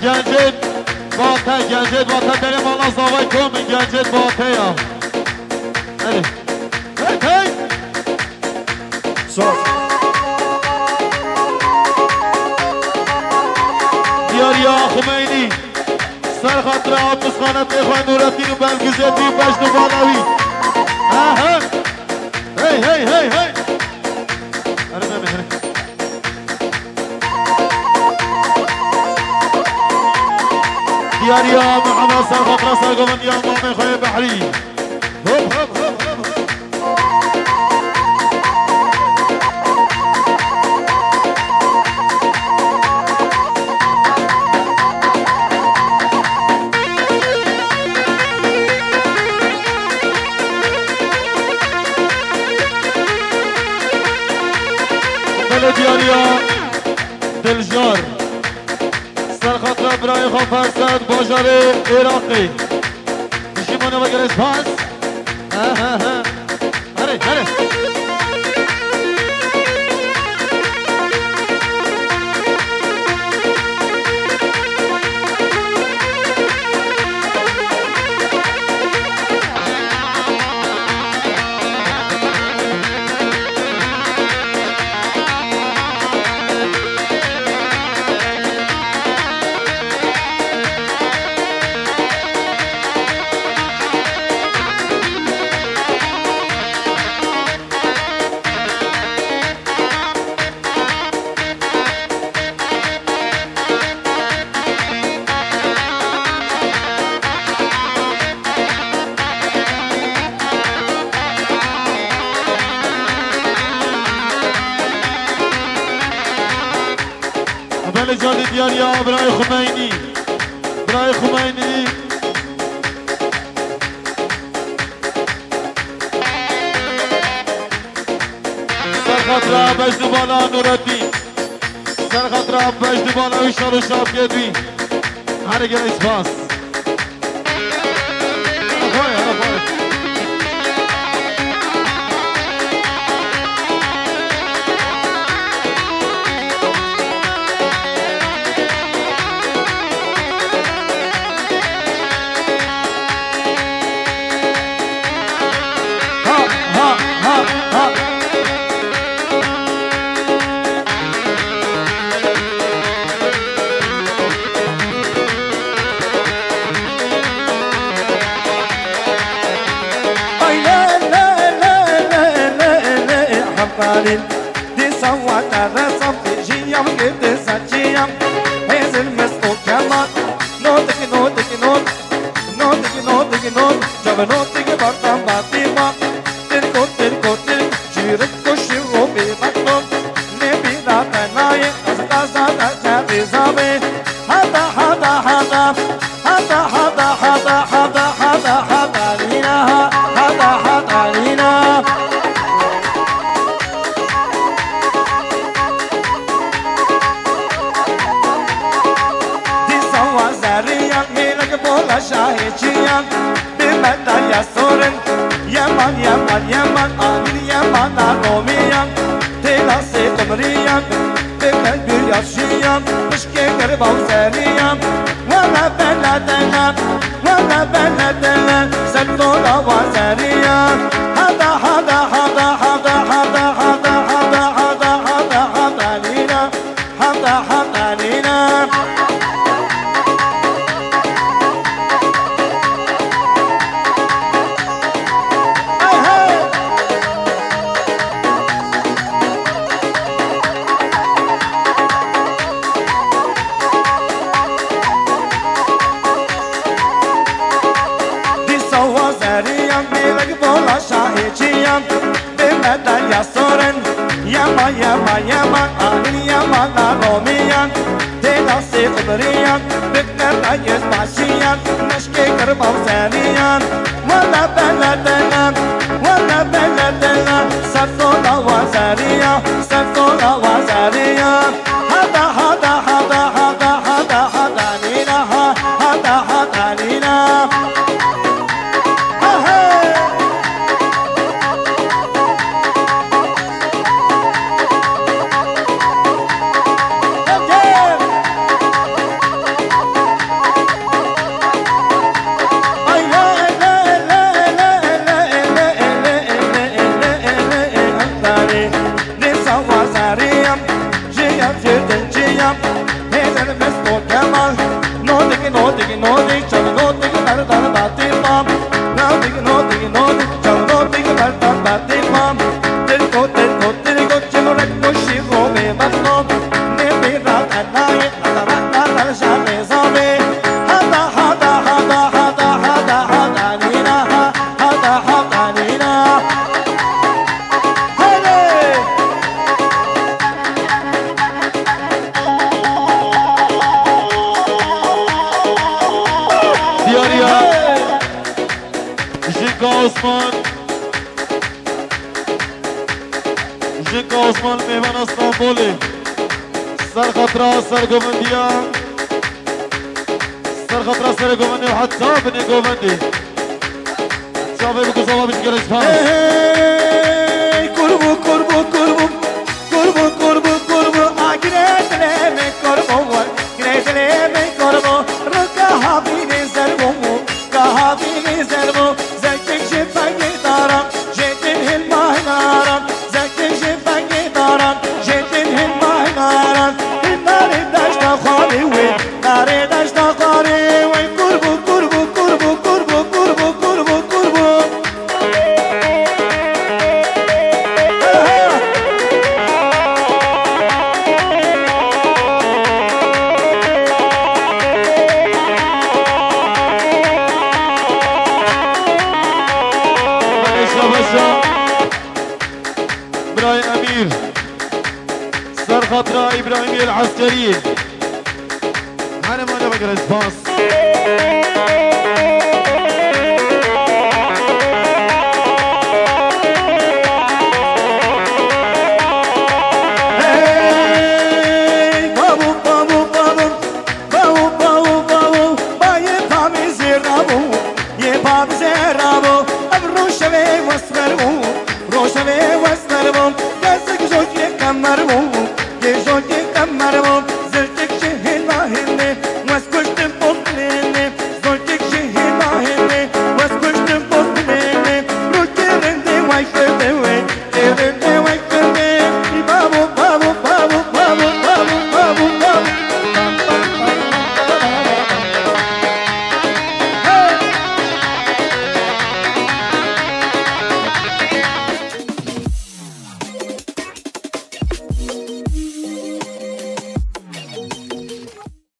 گنجد باته گنجد باته داریم آلا زاوی کن گنجد باته یا هی هی صوت دیاریا خمینی سر خاطر آب مسخانت اخوان نورتین و بلگزیتی بجد و بالوی هی ارمه مهره دیاریا محمد سر خاطر سر گمن یا مامی خوی بحری هب هب هب هب دیاریا دلجار سرخاطر برای خواه فرسد باجار عراقی بشیمانه و گرس پاس هره جان دیاریا برای خمینی سرخاطر بجد بالا نورالدین سرخاطر بجد بالا ویشار و شاب گدوی هرگه اسپاس دي صوت الرسم تجيهم قد سجيهم هز المسؤول كمان نوتك نوتك نوت نوتك نوتك نوت جاب نوتك برطان باطيما تركو تركو ترك جيرك كشيرو بمطلوب نبي لا تناي أزدا زادا جابي زابي هذا هذا هذا هذا هذا هذا هذا هذا هذا لينا هذا هذا لينا شاهديان بمدى يسورن يمن يمن يمن آمين يمن روميان تلاسي قمريان بقلب يفشيان مشكي قربا وسريان ولا بلدنا سلطولا وسريان هذا هذا هذا هذا هذا هذا هذا هذا هذا هذا لينا هذا هذا لينا شاهديان بمدى يسورن يمن يمن يمن آمين يمن روميان تلاسي قدريان بقدر يسمعشيان نشكي قربا وسانيان ولا بلدنا سرطولا وزاريا سرطولا وزاريا هذا هذا هذا هذا هذا هذا لينا هذا هذا لينا المسلو كمان نودك نودك نودك شو نودك بردان باتيمام نودك نودك نودك شو نودك بردان باتيمام تلقو تلقو تلقو جمرك مشي غوبي مطلوب نبي رات الناي رات رجع نظامي هذا هذا هذا هذا هذا هذا لينا هذا هذا لينا دياريا جيكا عثمان جيكا عثمان مهمان اسطنبولي سر خطرة سر قومندية سر خطرة سر قومندي وحتى بني قومندي شافي بكو صواب بشكل اسفاس كربو كربو كربو كربو كربو كربو اجريت لي كربو جريت لي كربو ركا حبيبي زربو كحبيبي زربو زكك شفاك دارم جيتن المهنارم زكك شفاك دارم جيتن المهنارم النار داشت خالي وين نار داشت خالي وين كربو كربو كربو كربو كربو كربو كربو إبراهيم أمير سر خطرة إبراهيمية العسكرية أنا ما نبغى الاسباس